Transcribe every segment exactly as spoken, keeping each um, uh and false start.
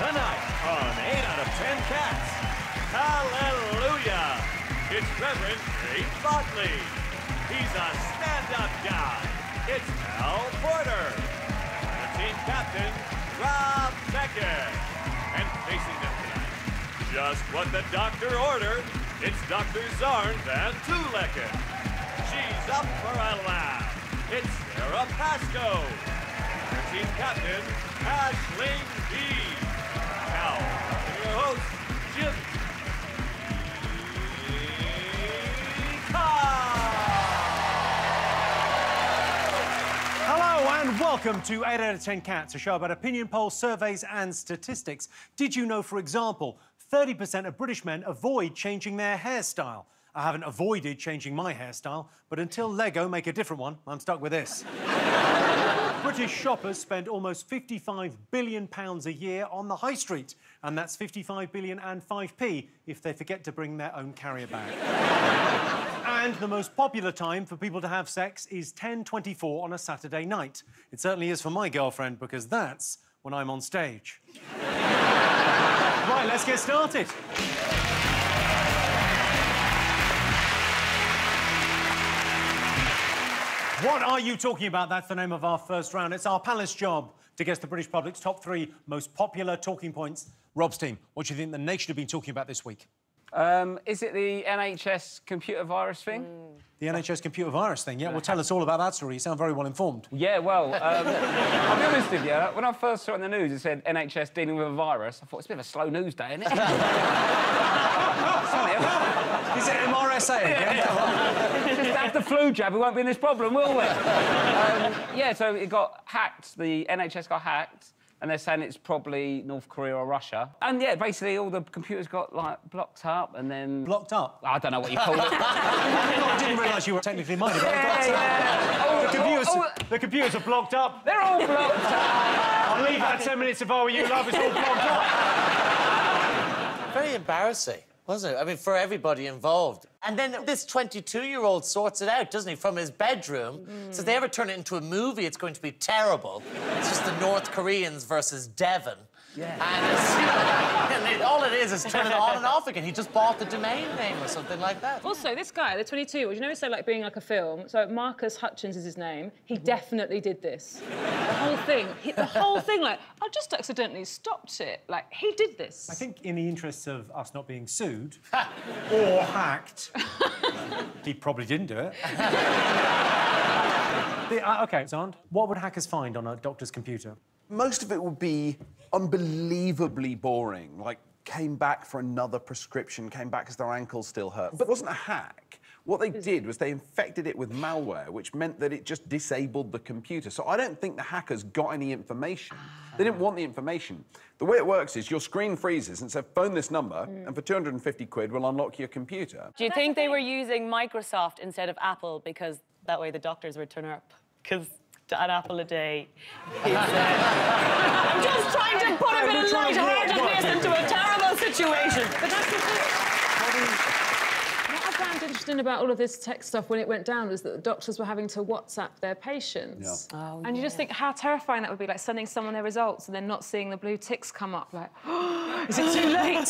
Tonight on eight out of ten Cats, hallelujah! It's Reverend Dave Botley. He's a stand-up guy. It's Al Porter. The team captain, Rob Beckett. And facing them tonight, just what the doctor ordered, it's Doctor Zarn Van Tulecken. She's up for a laugh. It's Sarah Pascoe. Their team captain, Aisling Bea. Now, your host, Jim Hello and welcome to eight out of ten Cats, a show about opinion polls, surveys and statistics. Did you know, for example, thirty percent of British men avoid changing their hairstyle? I haven't avoided changing my hairstyle, but until Lego make a different one, I'm stuck with this. British shoppers spend almost fifty-five billion pounds a year on the high street, and that's fifty-five billion and five p if they forget to bring their own carrier bag. And the most popular time for people to have sex is ten twenty-four on a Saturday night. It certainly is for my girlfriend, because that's when I'm on stage. Right, let's get started. What are you talking about? That's the name of our first round. It's our panelist's job to guess the British public's top three most popular talking points. Rob's team, what do you think the nation have been talking about this week? Um, is it the N H S computer virus thing? Mm. The N H S computer virus thing, yeah? Well, tell us all about that story. You sound very well informed. Yeah, well, um, I'll be honest with you. When I first saw it in the news, it said N H S dealing with a virus. I thought, it's a bit of a slow news day, isn't it? Is it M R S A again? Yeah. Just have the flu jab, we won't be in this problem, will we? um, yeah, so it got hacked. The N H S got hacked. And they're saying it's probably North Korea or Russia. And, yeah, basically all the computers got, like, blocked up and then... Blocked up? I don't know what you call it. I didn't realise you were technically minded. Yeah, yeah. Oh, the, computers, oh, oh. the computers are blocked up. They're all blocked up. I'll leave that ten minutes if I were you, love. It's all blocked up. Very embarrassing, wasn't it? I mean, for everybody involved. And then this twenty-two-year-old sorts it out, doesn't he, from his bedroom. Mm. So if they ever turn it into a movie, it's going to be terrible. It's just the North Koreans versus Devon. Yeah. And, it's, you know, and it, all it is is turn it on and off again. He just bought the domain name or something like that. Also, this guy, the twenty-two, well, you know, it's so like being like a film. So Marcus Hutchins is his name. He definitely did this. The whole thing, he, the whole thing, like, I just accidentally stopped it. Like, he did this. I think in the interests of us not being sued or hacked, he probably didn't do it. the, uh, OK, Zand, what would hackers find on a doctor's computer? Most of it would be unbelievably boring, like came back for another prescription, came back because their ankle still hurt. But it wasn't a hack. What they did was they infected it with malware, which meant that it just disabled the computer. So I don't think the hackers got any information. They didn't want the information. The way it works is your screen freezes and says, phone this number, mm. and for two hundred and fifty quid, we'll unlock your computer. Do you think they were using Microsoft instead of Apple because that way the doctors would turn up? Because an apple a day is... Uh... I'm just trying to put a bit of light-heartedness into a terrible situation. But that's the thing. What I found interesting about all of this tech stuff when it went down was that the doctors were having to WhatsApp their patients. Yeah. Oh, and you yeah. just think how terrifying that would be, like sending someone their results and then not seeing the blue ticks come up, like, oh, is it too late?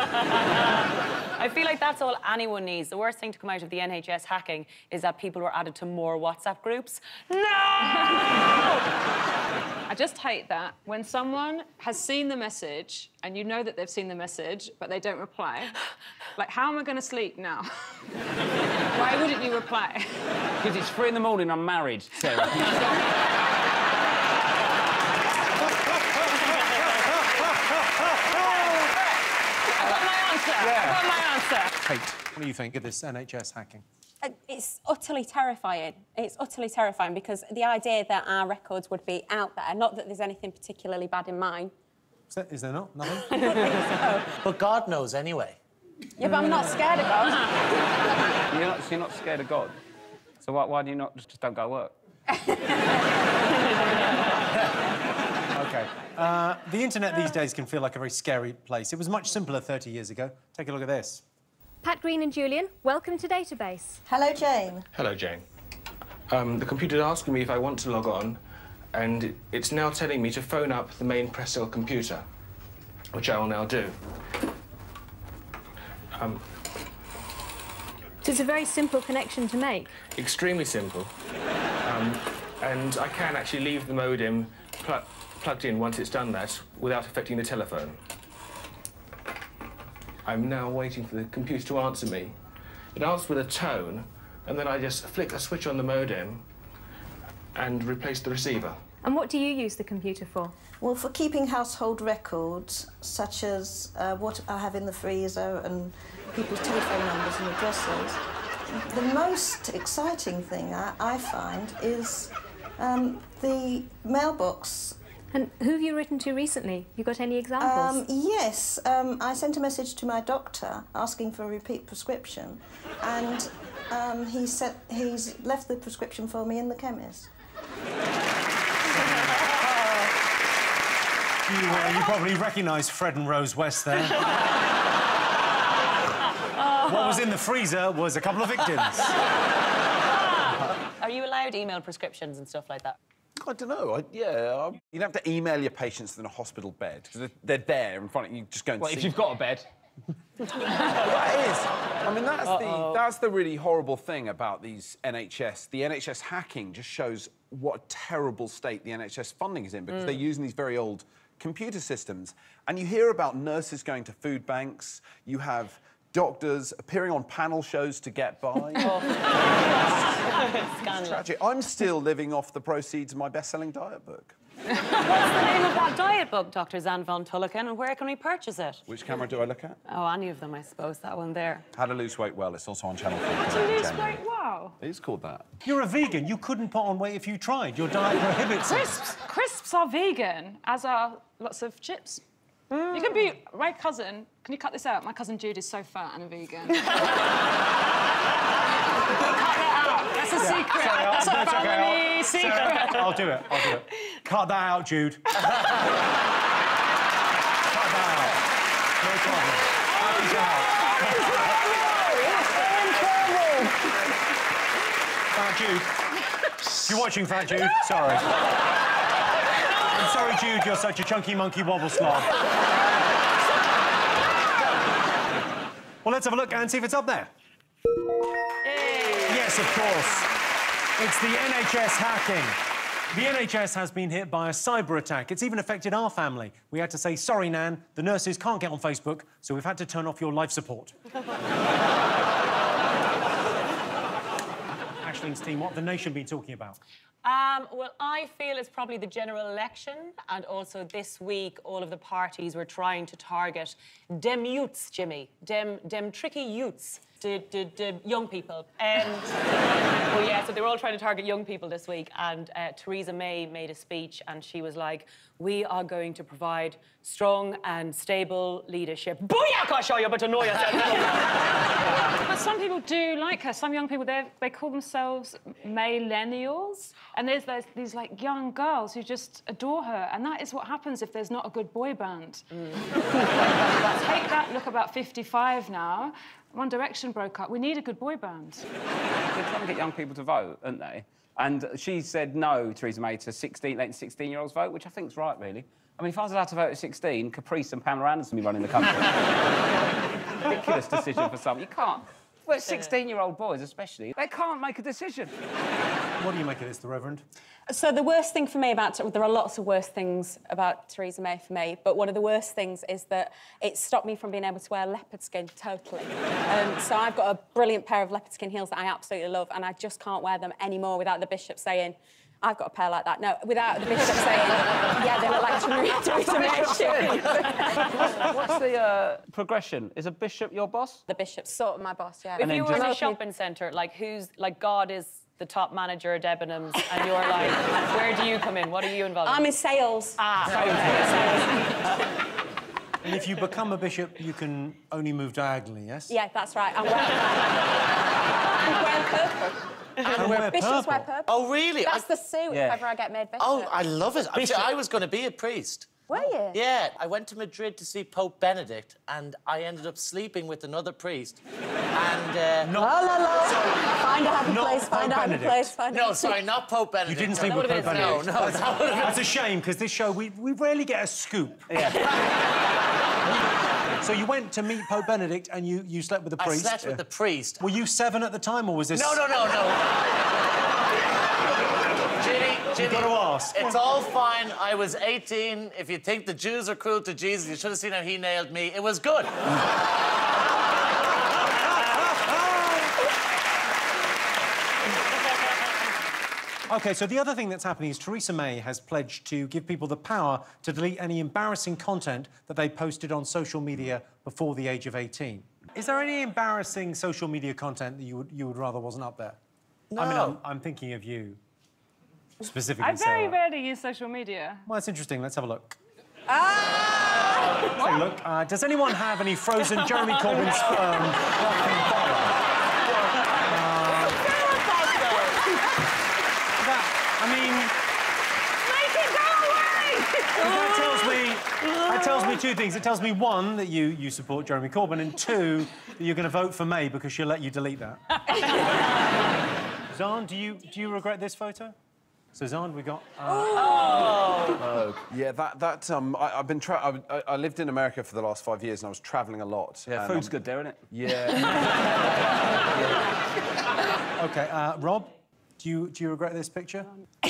I feel like that's all anyone needs. The worst thing to come out of the N H S hacking is that people were added to more WhatsApp groups. No! I just hate that when someone has seen the message and you know that they've seen the message, but they don't reply. Like, how am I going to sleep now? Why wouldn't you reply? Because it's three in the morning, I'm married, Sarah. Yeah. Got my answer. Kate, what do you think of this N H S hacking? Uh, it's utterly terrifying. It's utterly terrifying because the idea that our records would be out there, not that there's anything particularly bad in mine. Is there, is there not? Nothing? I don't think so. But God knows anyway. Yeah, but I'm not scared of God. You're not, so you're not scared of God? So why, why do you not just, just don't go to work? OK. Uh, the internet these days can feel like a very scary place. It was much simpler thirty years ago. Take a look at this. Pat Green and Julian, welcome to Database. Hello, Jane. Hello, Jane. Um, the computer's asking me if I want to log on, and it's now telling me to phone up the main press cell computer. which I will now do. Um, So it's a very simple connection to make. extremely simple. Um, and I can actually leave the modem pl plugged in once it's done that without affecting the telephone. I'm now waiting for the computer to answer me. It answers with a tone, and then I just flick a switch on the modem and replace the receiver. And what do you use the computer for? Well, for keeping household records, such as uh, what I have in the freezer and people's telephone numbers and addresses, the most exciting thing I, I find is um, the mailbox. And who have you written to recently? You got any examples? Um, yes, um, I sent a message to my doctor asking for a repeat prescription, and um, he said he's left the prescription for me in the chemist. You, uh, you probably recognise Fred and Rose West there. What was in the freezer was a couple of victims. Are you allowed email prescriptions and stuff like that? I don't know. I, yeah, I, you'd have to email your patients in a hospital bed because they're, they're there in front of you. Just go and Well, see if you've them. got a bed. That is. I mean, that's Uh-oh. the that's the really horrible thing about these N H S. The N H S hacking just shows what a terrible state the N H S funding is in because Mm. they're using these very old computer systems. And you hear about nurses going to food banks. You have doctors appearing on panel shows to get by. It's tragic. I'm still living off the proceeds of my best-selling diet book. What's the name of that diet book, Doctor Zan von Tulleken, and where can we purchase it? Which camera do I look at? Oh, any of them, I suppose. That one there. How to Lose Weight Well. It's also on Channel four. To lose weight, wow. It is called that. You're a vegan. You couldn't put on weight if you tried. Your diet prohibits it. Crisps, crisps are vegan, as are lots of chips. Mm. You can be... My cousin... Can you cut this out? My cousin Jude is so fat and a vegan. Cut that out. That's a Yeah. secret. Sorry, I'll- That's a no, it's okay, family I'll- secret. I'll do it. I'll do it. Cut that out, Jude. Cut that out. No problem. He's out. Fat Jude. If you're watching, Fat Jude, sorry. I'm sorry, Jude, you're such a chunky monkey wobble slob. Well, let's have a look and see if it's up there. Yes, of course. It's the N H S hacking. The N H S has been hit by a cyber attack. It's even affected our family. We had to say, sorry, Nan, the nurses can't get on Facebook, so we've had to turn off your life support. Ashling's team, what have the nation been talking about? Um, well, I feel it's probably the general election, and also this week all of the parties were trying to target dem youths, Jimmy, dem dem tricky youths, the, the, the young people. And well, yeah, so they were all trying to target young people this week, and uh, Theresa May made a speech, and she was like, "We are going to provide strong and stable leadership." Booyah! I show you, but to know yourself. But some people do like her. Some young people, they they call themselves millennials, and there's, there's these like young girls who just adore her, and that is what happens if there's not a good boy band. Mm. Take that. Look, about fifty-five now. One Direction broke up. We need a good boy band. They're trying to get young people to vote, aren't they? And she said no, Theresa May, to sixteen, letting sixteen-year-olds vote, which I think's right, really. I mean, if I was allowed to vote at sixteen, Caprice and Pamela Anderson would be running the country. Ridiculous decision for some. You can't. Well, sixteen-year-old boys, especially, they can't make a decision. What do you make of this, the Reverend? So the worst thing for me about... There are lots of worse things about Theresa May for me, but one of the worst things is that it stopped me from being able to wear leopard skin totally. Um, so I've got a brilliant pair of leopard skin heels that I absolutely love, and I just can't wear them anymore without the bishop saying, "I've got a pair like that." No, without the bishop saying, "Yeah, they look like Theresa May shoes." What's the uh, progression? Is a bishop your boss? The bishop's sort of my boss, yeah. If you were in a just- shopping centre, like who's like God is the top manager at Debenhams, and you're like, where do you come in? What are you involved in? I'm in sales. Ah, okay. And if you become a bishop, you can only move diagonally, yes? Yeah, that's right. I'm wearing, I'm wearing purple. And wear Bishops wear purple. purple. Oh, really? That's I- the suit Yeah. if ever I get made bishop. Oh, I love it. Actually, I was going to be a priest. Were you? Yeah, I went to Madrid to see Pope Benedict, and I ended up sleeping with another priest. And uh, La la la. Find a happy Not place. Find a Pope happy Benedict. place. Find a no, happy sorry, not Pope Benedict. You didn't sleep no. with Pope Benedict. No, no, that would have been... That's a shame, because this show, we, we rarely get a scoop. Yeah. So you went to meet Pope Benedict and you, you slept with the priest? I slept with the priest. Were you seven at the time, or was this... No, no, no, no. Ginny, Ginny, You've got to ask. It's all fine. I was eighteen. If you think the Jews are cruel to Jesus, you should have seen how he nailed me. It was good. OK, so the other thing that's happening is Theresa May has pledged to give people the power to delete any embarrassing content that they posted on social media before the age of eighteen. Is there any embarrassing social media content that you would, you would rather wasn't up there? No. I mean, I'm, I'm thinking of you, specifically, I very Sarah. rarely use social media. Well, that's interesting. Let's have a look. Ah! Let's take a look. Uh, does anyone have any frozen Jeremy Corbyn sperm locked in bottle? I mean... Make it go away! That tells me... That tells me two things. It tells me, one, that you, you support Jeremy Corbyn, and two, that you're going to vote for May because she'll let you delete that. Zahn, do you, do you regret this photo? So, Zahn, we got... Uh... Oh. oh. Yeah, that... that um, I, I've been... Tra I, I lived in America for the last five years and I was travelling a lot. Yeah, and, food's um, good there, isn't it? Yeah. yeah. OK, uh, Rob, do you, do you regret this picture?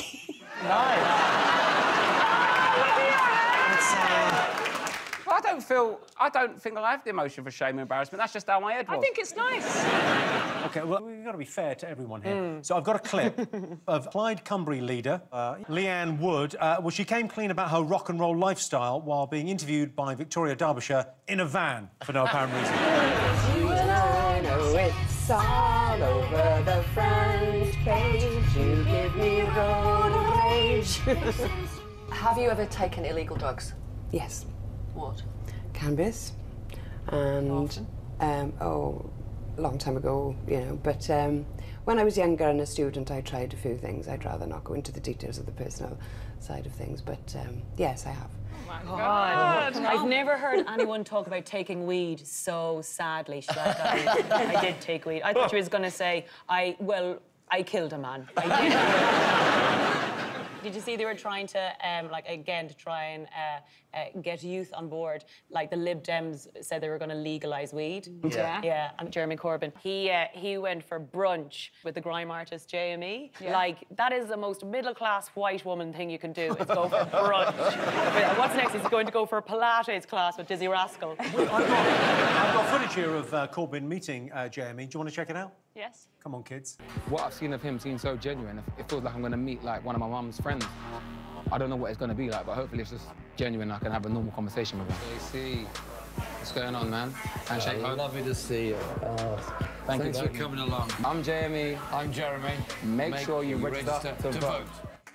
Well, I don't feel... I don't think I have the emotion for shame and embarrassment. That's just how my head was. I think it's nice. OK, well, we've got to be fair to everyone here. Mm. So I've got a clip of Plaid Cymru leader, uh, Leanne Wood. Uh, well, she came clean about her rock and roll lifestyle while being interviewed by Victoria Derbyshire in a van for no apparent reason. You and I know it's all over the front page. You give me road rage. Have you ever taken illegal drugs? Yes. What? Cannabis. And, um, oh, a long time ago, you know, but um, when I was younger and a student, I tried a few things. I'd rather not go into the details of the personal side of things, but um, yes, I have. Oh my God. God. I've never heard anyone talk about taking weed so sadly. She's like, I, I did take weed. I thought she was going to say, I, well, I killed a man. I did. Did you see they were trying to, um, like, again, to try and uh, uh, get youth on board? Like, the Lib Dems said they were going to legalise weed. Yeah. Yeah, and Jeremy Corbyn. He uh, he went for brunch with the grime artist J M E. Yeah. Like, that is the most middle-class white woman thing you can do, is go for brunch. But what's next? He's going to go for a Pilates class with Dizzy Rascal. I've got, I've got footage here of uh, Corbyn meeting uh, J M E. Do you want to check it out? Yes. Come on, kids. What I've seen of him seems so genuine. It feels like I'm going to meet, like, one of my mum's friends. I don't know what it's going to be like, but hopefully it's just genuine. I can have a normal conversation with him. J C, what's going on, man? Handshake, yeah, lovely to see you. Oh, Thank thanks you. for coming along. I'm Jamie. I'm Jeremy. Make, Make sure you, you register, register to, to vote. vote.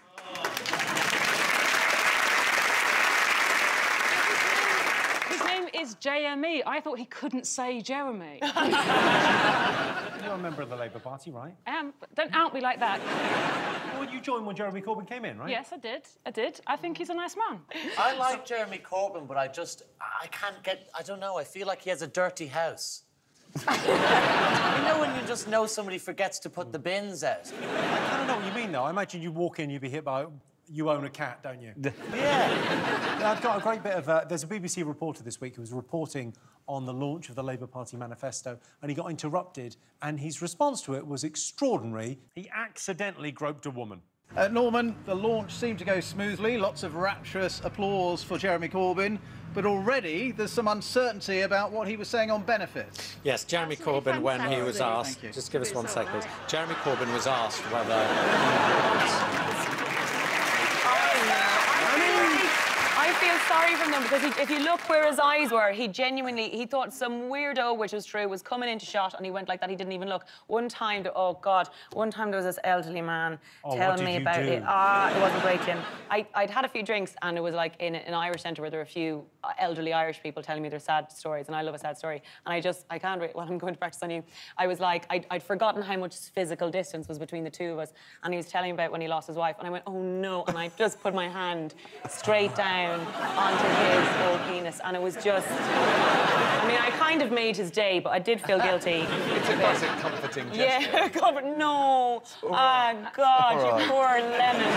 His name is J M E. I thought he couldn't say Jeremy. You're a member of the Labour Party, right? I am, but don't out me like that. Well, you joined when Jeremy Corbyn came in, right? Yes, I did. I did. I think he's a nice man. I like Jeremy Corbyn, but I just... I can't get... I don't know. I feel like he has a dirty house. You know when you just know somebody forgets to put the bins out? I kind of know what you mean, though. I imagine you walk in, you'd be hit by... You own a cat, don't you? Yeah. I've got a great bit of... Uh, there's a B B C reporter this week who was reporting on the launch of the Labour Party manifesto, and he got interrupted, and his response to it was extraordinary. He accidentally groped a woman. Uh, Norman, the launch seemed to go smoothly. Lots of rapturous applause for Jeremy Corbyn. But already there's some uncertainty about what he was saying on benefits. Yes, Jeremy Corbyn, when he was asked... Just give us one second, please. Jeremy Corbyn was asked whether... I feel sorry for him because he, if you look where his eyes were, he genuinely, he thought some weirdo, which was true, was coming into shot and he went like that, he didn't even look. One time, oh God, one time there was this elderly man oh, telling me about do? it. Ah, it wasn't great, Jim. I, I'd had a few drinks and it was like in an Irish centre where there were a few elderly Irish people telling me their sad stories, and I love a sad story. And I just, I can't, re- while I'm going to practice on you, I was like, I'd, I'd forgotten how much physical distance was between the two of us. And he was telling me about when he lost his wife, and I went, oh no, and I just put my hand straight down onto his old penis, and it was just, I mean, I kind of made his day, but I did feel guilty. It's a classic comforting gesture. Yeah, comfort, no. Ah, oh, God, right. You poor lemon.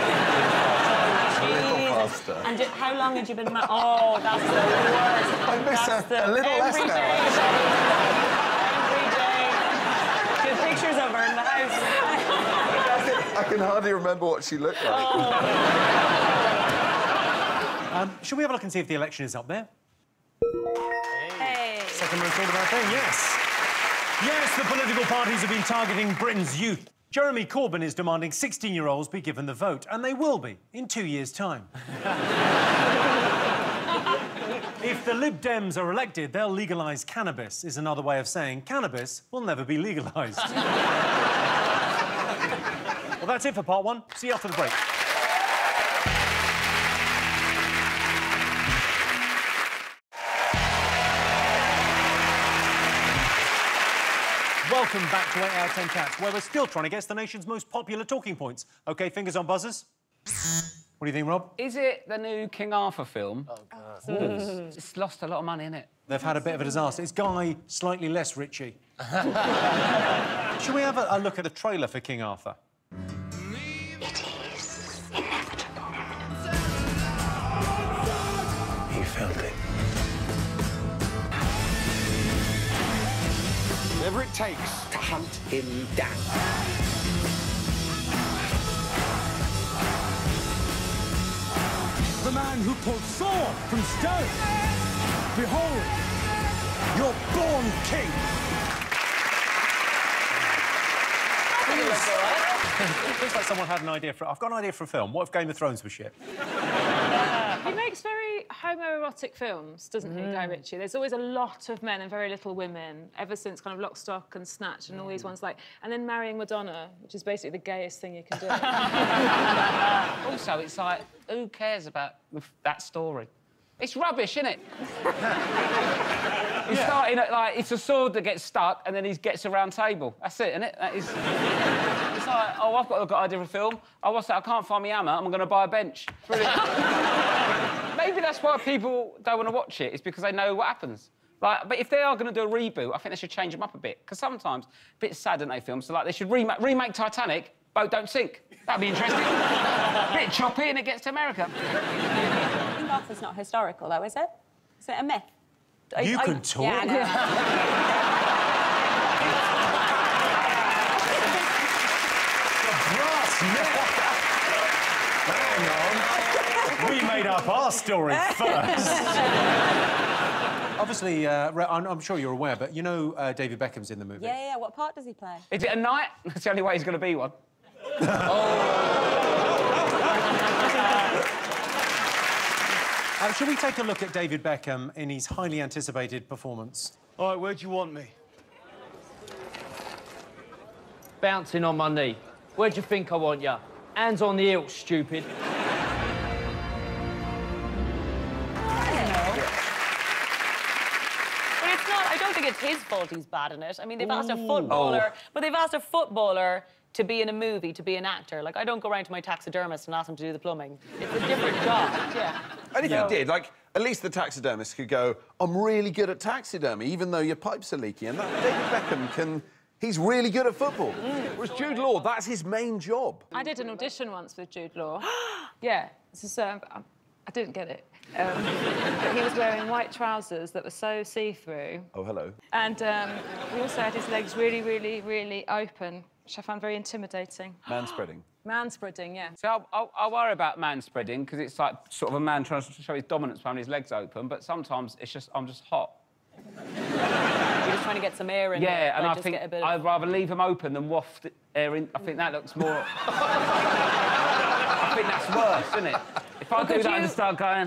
Jesus. And did, how long had you been married? Oh, that's the worst. I miss that's a, the, a little less every now. Day. Every day. Good pictures of her in the house. I can hardly remember what she looked like. Oh. um, shall we have a look and see if the election is up there? Hey. Second most talked about thing, yes. Yes, the political parties have been targeting Britain's youth. Jeremy Corbyn is demanding sixteen-year-olds be given the vote, and they will be in two years' time. If the Lib Dems are elected, they'll legalise cannabis, is another way of saying cannabis will never be legalised. Well, that's it for part one. See you after the break. Welcome back to eight out of ten Cats, where we're still trying to guess the nation's most popular talking points. OK, fingers on buzzers. What do you think, Rob? Is it the new King Arthur film? Oh, God. Mm. It's lost a lot of money, innit? They've had a bit of a disaster. It's Guy, slightly less Ritchie. Shall we have a, a look at the trailer for King Arthur? It is inevitable. You felt it. Whatever it takes to hunt him down. The man who pulled sword from stone. Behold, your born king. It looks like someone had an idea for... I've got an idea for a film. What if Game of Thrones was shit? He makes very homoerotic films, doesn't he, Guy Ritchie? There's always a lot of men and very little women, ever since kind of Lock, Stock and Snatch and all these ones like... And then Marrying Madonna, which is basically the gayest thing you can do. Also, it's like, who cares about that story? It's rubbish, isn't it? He's Yeah. starting at, like, it's a sword that gets stuck and then he gets a round table. That's it, isn't it? That is... It's like, oh, I've got a good idea for a film. Oh, what's that? I can't find my hammer. I'm going to buy a bench. Brilliant. Maybe that's why people don't want to watch it. It's because they know what happens. Like, but if they are going to do a reboot, I think they should change them up a bit. Because sometimes, a bit sad, don't they, films? So, like, they should remake, remake Titanic, boat don't sink. That'd be interesting. A bit choppy and it gets to America. King Arthur's not historical, though, is it? Is it a myth? You I, can I, talk. Yeah, I know. Hang on. We made up our story first. Obviously, uh, I'm, I'm sure you're aware, but you know uh, David Beckham's in the movie. Yeah, yeah, what part does he play? Is it a knight? That's the only way he's going to be one. Uh, shall we take a look at David Beckham in his highly anticipated performance? All right, where do you want me? Bouncing on my knee. Where do you think I want ya? Hands on the hilt, stupid. I don't think it's his fault he's bad in it. I mean, they've asked a footballer, Oh. but they've asked a footballer to be in a movie, to be an actor. Like, I don't go around to my taxidermist and ask him to do the plumbing. It's a different job, yeah. And if So- you did, like, at least the taxidermist could go, I'm really good at taxidermy, even though your pipes are leaky. And that David Beckham can... He's really good at football. Mm. Whereas Jude Law, that's his main job. I did an audition once with Jude Law. Yeah, this is, um, I didn't get it. Um, but he was wearing white trousers that were so see-through. Oh, hello. And um, he also had his legs really, really, really open, which I found very intimidating. Man-spreading. Man-spreading, yeah. So I, I, I worry about man spreading because it's like sort of a man trying to show his dominance by having his legs open, but sometimes it's just, I'm just hot. You're just trying to get some air in. Yeah, there, and like, I just think get a bit of... I'd rather leave them open than waft air in. I think that looks more... I think that's worse, isn't it? If I Well, do could that you- and just start going...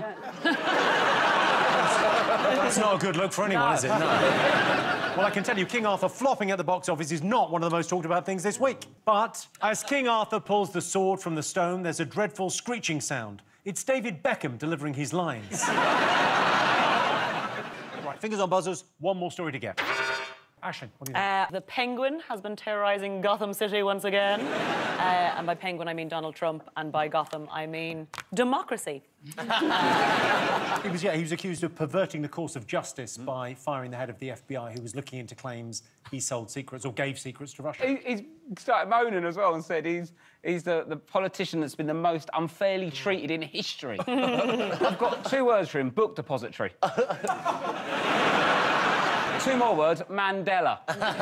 That's not a good look for anyone, No. is it? No. Well, I can tell you, King Arthur flopping at the box office is not one of the most talked about things this week. But as King Arthur pulls the sword from the stone, there's a dreadful screeching sound. It's David Beckham delivering his lines. Right, fingers on buzzers. One more story to get. Aisling, what do you think? Uh, the Penguin has been terrorising Gotham City once again. Uh, and by Penguin, I mean Donald Trump, and by Gotham, I mean democracy. he was, yeah, he was accused of perverting the course of justice mm. by firing the head of the F B I, who was looking into claims he sold secrets or gave secrets to Russia. He, he's started moaning as well and said he's he's the, the politician that's been the most unfairly treated in history. I've got two words for him: book depository. Two more words: Mandela.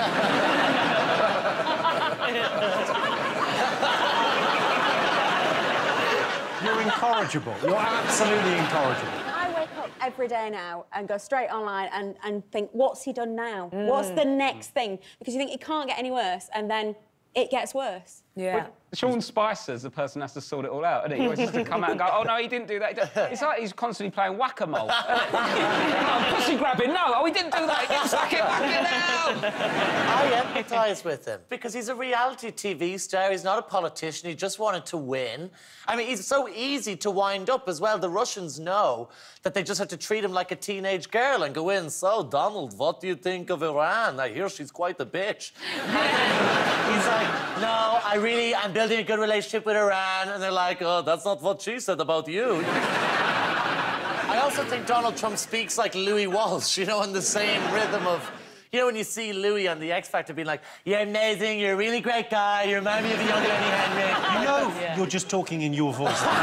You're incorrigible. You're absolutely incorrigible. I wake up every day now and go straight online and, and think, what's he done now? Mm. What's the next thing? Because you think it can't get any worse, and then it gets worse. Yeah. Well, Sean Spicer's the person who has to sort it all out, isn't he? He always has to come out and go, oh, no, he didn't do that. It's like he's constantly playing whack-a-mole. Oh, pussy grabbing, no, oh, he didn't do that. He didn't suck it back in now. I empathise with him because he's a reality T V star. He's not a politician. He just wanted to win. I mean, he's so easy to wind up as well. The Russians know that they just have to treat him like a teenage girl and go in, so, Donald, what do you think of Iran? I hear she's quite a bitch. He's like, no, I really, I'm building a good relationship with Iran. And they're like, oh, that's not what she said about you. I also think Donald Trump speaks like Louis Walsh, you know, in the same rhythm of... You know, when you see Louis on the X Factor being like, you're amazing, you're a really great guy, you remind me of a young Lenny Henry. You know yeah. you're just talking in your voice. You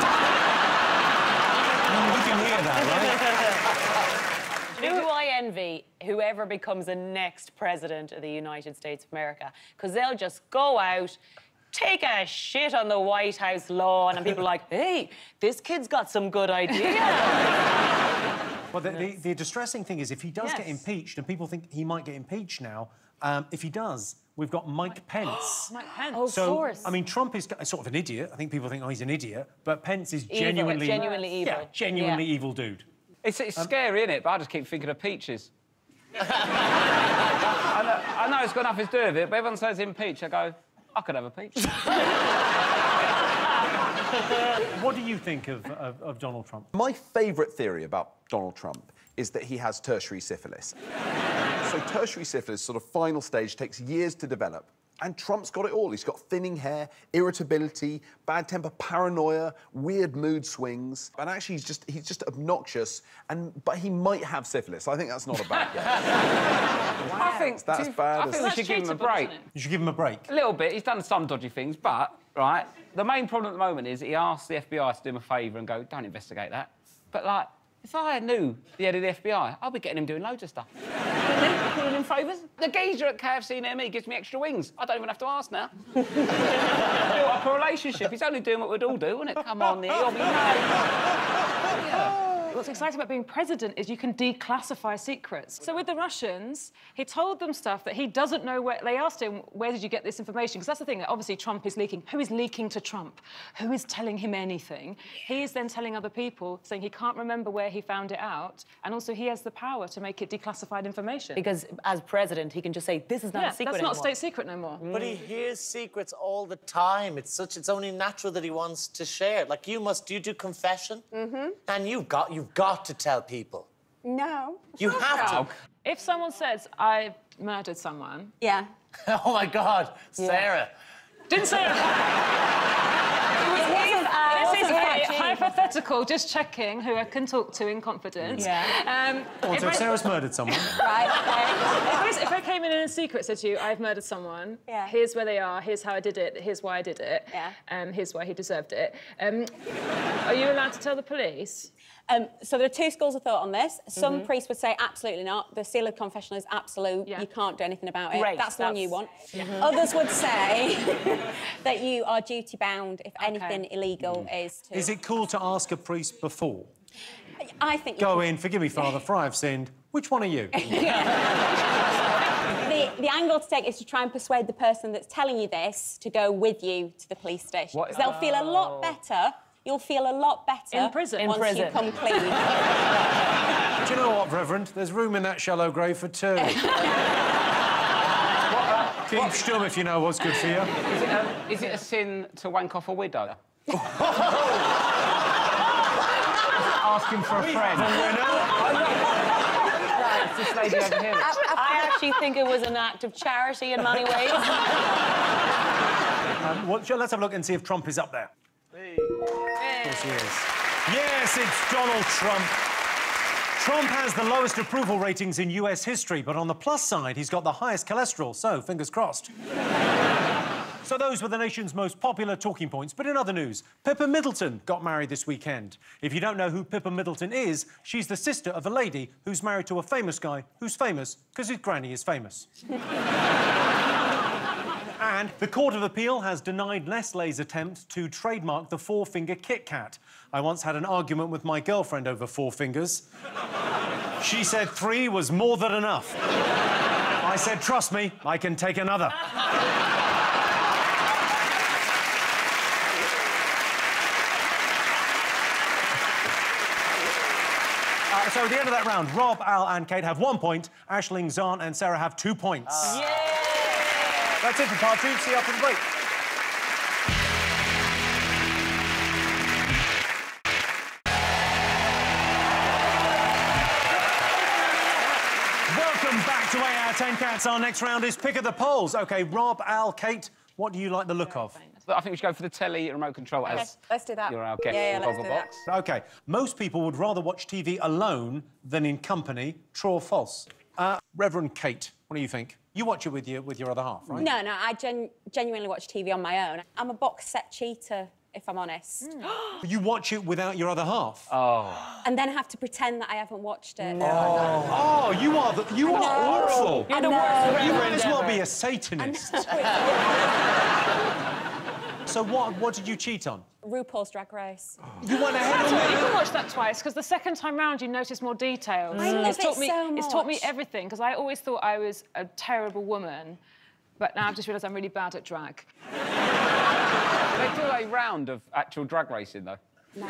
can hear that, right? Who do I envy? Whoever becomes the next president of the United States of America. Because they'll just go out, take a shit on the White House lawn, and people are like, hey, this kid's got some good ideas. Well, the, the, the distressing thing is if he does yes. get impeached, and people think he might get impeached now, um, if he does, we've got Mike Pence. Mike Pence. Oh, so, of course. I mean, Trump is sort of an idiot. I think people think, oh, he's an idiot. But Pence is evil, genuinely... Genuinely evil. Yeah, genuinely yeah. evil dude. It's, it's um, scary, isn't it? But I just keep thinking of peaches. I, know, I know it's got nothing to do with it, but everyone says impeach. I go, I could have a peach. What do you think of, of, of Donald Trump? My favourite theory about Donald Trump is that he has tertiary syphilis. So tertiary syphilis, sort of final stage, takes years to develop. And Trump's got it all. He's got thinning hair, irritability, bad temper, paranoia, weird mood swings. And actually, he's just he's just obnoxious. And but he might have syphilis. I think that's not a bad guess. Wow. I think that's you, bad. I think we should give him a break. You should give him a break. A little bit. He's done some dodgy things, but right. The main problem at the moment is he asked the F B I to do him a favour and go, don't investigate that. But like, if I knew the head of the F B I, I'd be getting him doing loads of stuff. Pulling in favours. The geezer at K F C near me gives me extra wings. I don't even have to ask now. Built up a relationship. He's only doing what we'd all do, isn't it? Come on, Neil. You'll be yeah. What's exciting about being president is you can declassify secrets. So with the Russians, he told them stuff that he doesn't know where... They asked him, where did you get this information? Because that's the thing, obviously Trump is leaking. Who is leaking to Trump? Who is telling him anything? He is then telling other people, saying he can't remember where he found it out, and also he has the power to make it declassified information. Because as president, he can just say, this is not yeah, a secret that's not anymore. a state secret no more. But he hears secrets all the time. It's such... It's only natural that he wants to share. Like, you must... Do you do confession? Mm-hmm. And you've got... You've got to tell people. No. You have to. If someone says, I murdered someone... Yeah. Oh, my God. Yeah. Sarah. Didn't say it. This is a hypothetical, just checking who I can talk to in confidence. Yeah. Um, oh, so if Sarah's murdered someone... Right, okay. if, I, if I came in in a secret, said to you, I've murdered someone, yeah. here's where they are, here's how I did it, here's why I did it, yeah. um, here's why he deserved it. Um, are you allowed to tell the police? Um, so there are two schools of thought on this. Some mm-hmm. priests would say absolutely not. The seal of confession is absolute. Yeah. You can't do anything about it. Great, that's the that's... one you want. Mm-hmm. Others would say that you are duty bound if okay. anything illegal mm. is to... Is it cool to ask a priest before? I think... Go in, forgive me, Father, for I have sinned. Which one are you? the, the angle to take is to try and persuade the person that's telling you this to go with you to the police station. Because they'll oh. feel a lot better. You'll feel a lot better in prison. once in prison. you come clean. Do you know what, Reverend? There's room in that shallow grave for two. what, uh, Keep what? stum if you know what's good for you. Is it, um, is it a sin to wank off a widow? Asking for a friend. it's this lady over here. I actually think it was an act of charity in many ways. um, well, let's have a look and see if Trump is up there. Hey. Of course he is. Yes, it's Donald Trump. Trump has the lowest approval ratings in U S history, but on the plus side, he's got the highest cholesterol, so fingers crossed. So those were the nation's most popular talking points. But in other news, Pippa Middleton got married this weekend. If you don't know who Pippa Middleton is, she's the sister of a lady who's married to a famous guy who's famous because his granny is famous. And the Court of Appeal has denied Nestlé's attempt to trademark the four-finger Kit Kat. I once had an argument with my girlfriend over four fingers. She said three was more than enough. I said, trust me, I can take another. Uh, so at the end of that round, Rob, Al and Kate have one point. Aisling, Zan and Sarah have two points. Uh. Yay! That's it for part two. See you after the break. Welcome back to eight out of ten Cats. Our next round is Pick of the Polls. OK, Rob, Al, Kate, what do you like the look of? I think we should go for the telly remote control as... Okay, let's do that. You're our guest yeah, yeah, in let's do Gogglebox. that. OK, most people would rather watch T V alone than in company. True or false? Uh, Reverend Kate, what do you think? You watch it with your, with your other half, right? No, no, I gen genuinely watch T V on my own. I'm a box set cheater, if I'm honest. Mm. You watch it without your other half? Oh. And then have to pretend that I haven't watched it. No. Oh, oh you are, the, you are awful. You're the worst. You might as well be a Satanist. So what, what did you cheat on? RuPaul's Drag Race. You went ahead on You can watch that twice, because the second time round you notice more details. I love it's taught it me, so It's taught me much. everything, because I always thought I was a terrible woman, but now I've just realised I'm really bad at drag. They do a round of actual drag racing, though. No.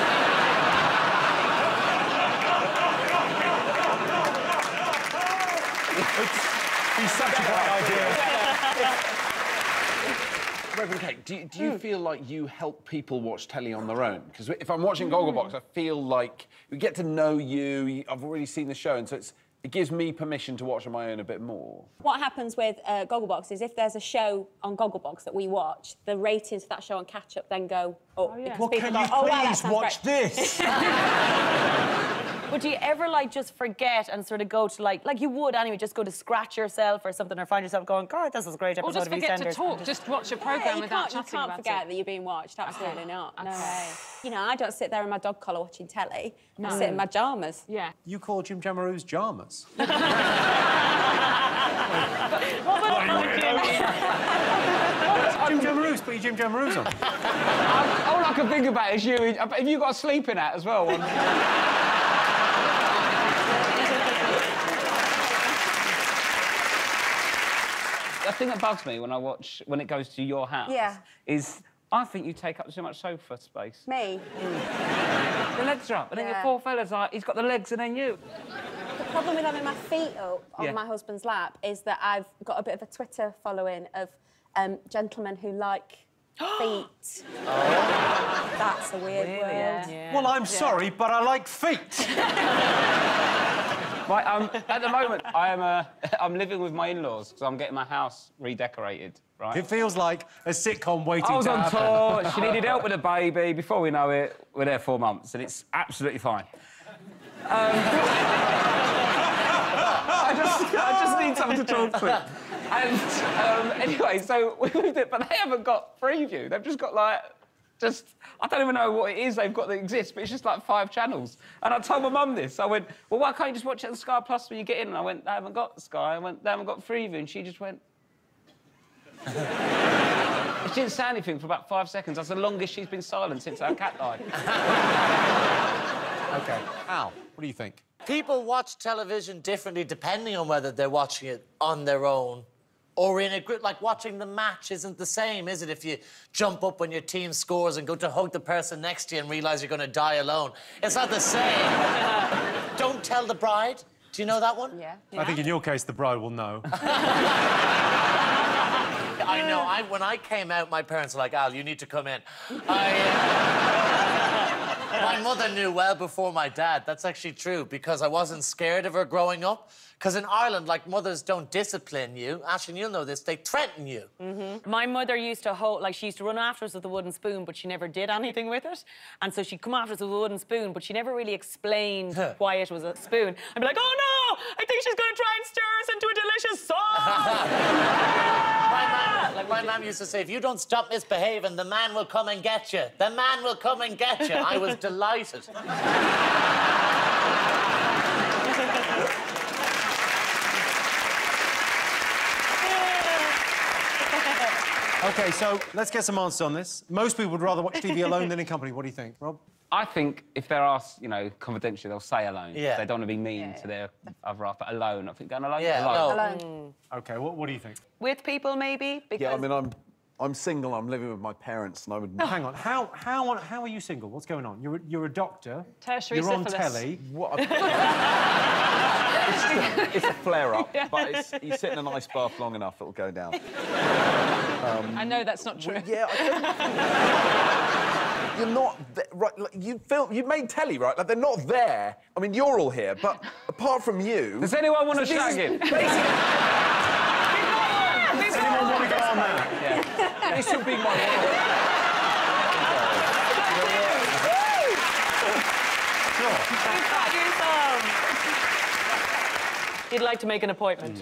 It's such a great idea. Reverend Kate, do you, do you mm. feel like you help people watch telly on their own? Because if I'm watching Gogglebox, I feel like we get to know you, you, I've already seen the show, and so it's, it gives me permission to watch on my own a bit more. What happens with uh, Gogglebox is if there's a show on Gogglebox that we watch, the ratings for that show on Catch Up then go up. Oh, yeah. Well, people can go, you oh, wow, please watch great. this? Would you ever, like, just forget and sort of go to, like, like you would anyway, just go to scratch yourself or something, or find yourself going, God, this is a great episode Or just of forget EastEnders. to talk, just watch a Yeah, programme you without can't, you chatting can't about forget it. that you're being watched. Absolutely Okay. not. No Okay. way. You know, I don't sit there in my dog collar watching telly. No. I sit in my pyjamas. Yeah. You call Jim Jamaroos Jarmas? What Jim Jamaroos, put your Jim Jamaroos on. um, all I can think about is you. Have you got a sleeping hat as well? The thing that bugs me when I watch, when it goes to your house, Yeah. is I think you take up too much sofa space. Me? The legs are up, and then Yeah. your poor fella's like, he's got the legs and then you. The problem with having my feet up on Yeah. my husband's lap is that I've got a bit of a Twitter following of um, gentlemen who like feet. Oh. That's a weird Really? word. Yeah. Yeah. Well, I'm sorry, but I like feet. Right, um, at the moment, I am uh, I'm living with my in-laws because I'm getting my house redecorated. Right. It feels like a sitcom waiting I was to on happen. tour. She needed help with a baby. Before we know it, we're there four months, and it's absolutely fine. Um, I just, I just need someone to talk to. And um, anyway, so we moved it, but they haven't got Freeview. They've just got like. Just, I don't even know what it is they've got that exists, but it's just like five channels. And I told my mum this. I went, well, why can't you just watch it on Sky Plus when you get in? And I went, they haven't got Sky. I went, they haven't got Freeview. And she just went... She didn't say anything for about five seconds. That's the longest she's been silent since our cat died. OK. Al, what do you think? People watch television differently depending on whether they're watching it on their own or in a group. Like, watching the match isn't the same, is it? If you jump up when your team scores and go to hug the person next to you and realise you're going to die alone. It's not the same. Don't Tell the Bride. Do you know that one? Yeah. I think in your case, the bride will know. I know. I, when I came out, my parents were like, Al, you need to come in. I, uh... My mother knew well before my dad. That's actually true, because I wasn't scared of her growing up. Because in Ireland, like, mothers don't discipline you. Aisling, you'll know this. They threaten you. Mm-hmm. My mother used to hold, like, she used to run after us with a wooden spoon, but she never did anything with it. And so she'd come after us with a wooden spoon, but she never really explained why it was a spoon. I'd be like, oh no, I think she's going to try and stir us into a delicious sauce. My mum, like, my mum used to say, if you don't stop misbehaving, the man will come and get you. The man will come and get you. I was delighted. OK, so let's get some answers on this. Most people would rather watch T V alone than in company. What do you think, Rob? I think if they're asked, you know, confidentially, they'll say alone. Yeah. They don't want to be mean yeah. to their other half, but alone. I think going alone. Yeah, alone. alone. Mm. OK, what, what do you think? With people, maybe? Because... Yeah, I mean, I'm, I'm single. I'm living with my parents, and I would... Hang on. How, how, how are you single? What's going on? You're, a, you're a doctor. Tertiary You're on syphilis. telly. What? A... it's, just a, it's a flare-up, Yeah. but it's, you sit in an ice bath long enough, it'll go down. Um, I know that's not true. Well, yeah, I don't... You're not... Right, like, you film... You made telly, right? Like, they're not there. I mean, you're all here, but apart from you... Does anyone want to so shag him? Does anyone want to go on that? Yeah. This would be my... Sure. You'd like to make an appointment.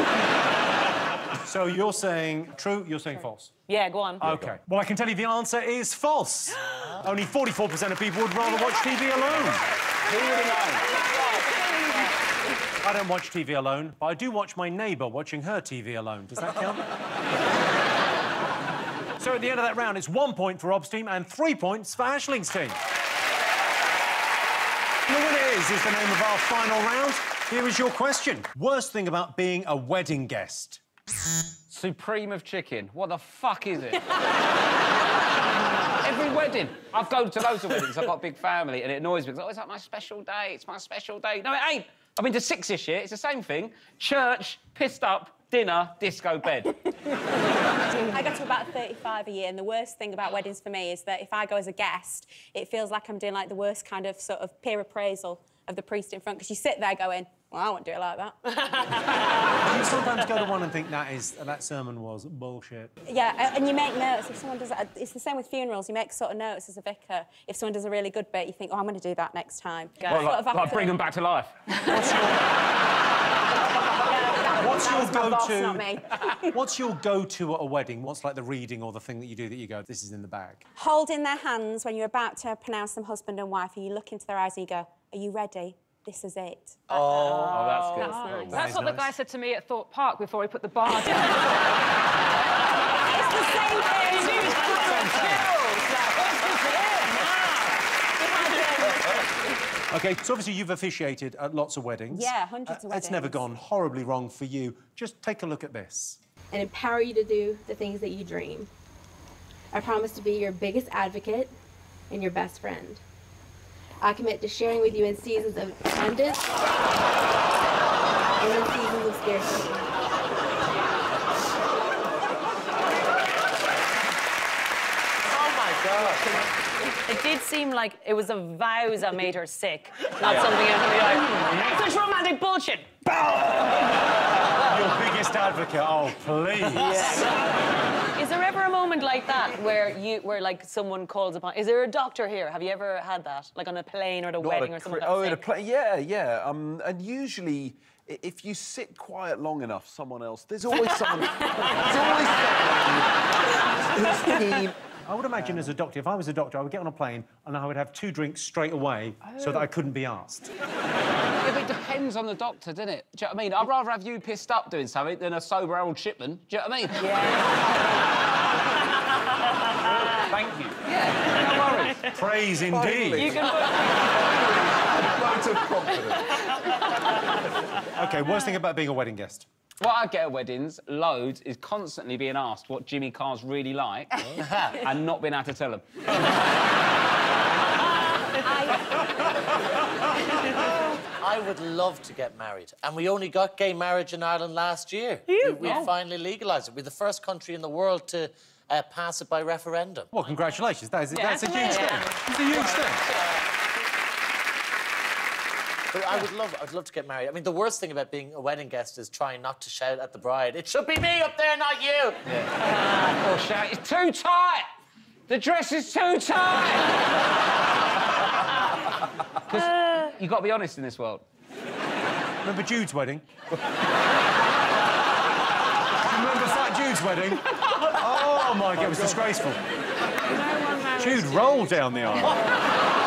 So you're saying true, you're saying false? Yeah, go on. OK. Well, I can tell you the answer is false. Only forty-four percent of people would rather watch T V alone. Who would have known? I don't watch T V alone, but I do watch my neighbour watching her T V alone. Does that count? So at the end of that round, it's one point for Rob's team and three points for Aisling's team. The winner is, is the name of our final round. Here is your question. Worst thing about being a wedding guest? Supreme of chicken. What the fuck is it? Every wedding. I've gone to loads of weddings. I've got a big family, and it annoys me. Because, oh, it's like my special day. It's my special day. No, it ain't. I've been to six this year. It's the same thing. Church, pissed up, dinner, disco, bed. I go to about thirty-five a year, and the worst thing about weddings for me is that if I go as a guest, it feels like I'm doing, like, the worst kind of sort of peer appraisal of the priest in front, because you sit there going, well, I won't do it like that. You sometimes go to one and think that is that sermon was bullshit. Yeah, and you make notes. If someone does it, it's the same with funerals. You make sort of notes as a vicar. If someone does a really good bit, you think, oh, I'm going to do that next time. Well, like, like bring them back to life. What's your, what's your go-to? Not me. What's your go-to at a wedding? What's like the reading or the thing that you do that you go, this is in the bag? Holding their hands when you're about to pronounce them husband and wife, and you look into their eyes and you go, are you ready? This is it. Oh, oh that's good. That's, nice. That that's what nice. the guy said to me at Thorpe Park before he put the bar down. It's the same thing. OK, so obviously you've officiated at lots of weddings. Yeah, hundreds uh, of weddings. It's never gone horribly wrong for you. Just take a look at this. And empower you to do the things that you dream. I promise to be your biggest advocate and your best friend. I commit to sharing with you in seasons of abundance and in seasons of scarcity. Oh my God. It did seem like it was the vows that made her sick, not yeah. something else. Like, such romantic bullshit. Your biggest advocate, oh, please. Yeah. Is there ever a moment like that where you, where like someone calls upon? Is there a doctor here? Have you ever had that, like on a plane or at a Not wedding a or something? Oh, at a plane? Yeah, yeah. Um, and usually, if you sit quiet long enough, someone else. There's always someone. There's always someone who's keen. I would imagine as a doctor, if I was a doctor, I would get on a plane and I would have two drinks straight away oh. so that I couldn't be asked. Yeah, but it depends on the doctor, doesn't it? Do you know what I mean? I'd rather have you pissed up doing something than a sober Harold Shipman. Do you know what I mean? Yeah. Thank you. Yeah, no worries. Praise indeed. You can Loads of confidence. OK, worst thing about being a wedding guest? What I get at weddings, loads, is constantly being asked what Jimmy Carr's really like and not being able to tell them. I would love to get married. And we only got gay marriage in Ireland last year. We, we oh. finally legalised it. We're the first country in the world to uh, pass it by referendum. Well, congratulations. That is, Yeah, that's a that's huge amazing. thing. It's a huge thing. But I would love, I'd love to get married. I mean, the worst thing about being a wedding guest is trying not to shout at the bride. It should be me up there, not you. Yeah. Poor shout. It's too tight. The dress is too tight. Because you've got to be honest in this world. Remember Jude's wedding? Remember Fat Jude's wedding? Oh, my God, it was disgraceful. Jude rolled down the aisle.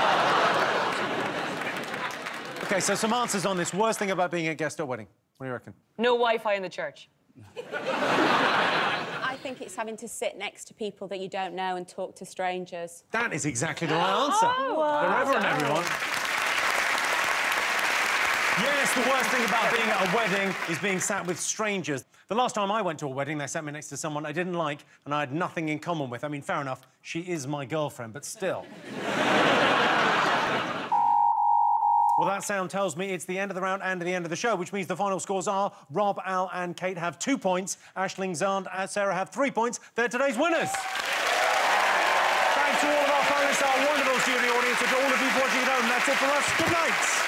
OK, so some answers on this. Worst thing about being a guest at a wedding. What do you reckon? No Wi-Fi in the church. I think it's having to sit next to people that you don't know and talk to strangers. That is exactly the right answer. Oh, wow. The Reverend, everyone. Yes, the worst thing about being at a wedding is being sat with strangers. The last time I went to a wedding, they sat me next to someone I didn't like and I had nothing in common with. I mean, fair enough, she is my girlfriend, but still. Well, that sound tells me it's the end of the round and the end of the show, which means the final scores are Rob, Al and Kate have two points, Aisling, Zand and Sarah have three points. They're today's winners. Thanks to all of our finalists, our wonderful studio audience, and to all of you watching at home. That's it for us. Good night.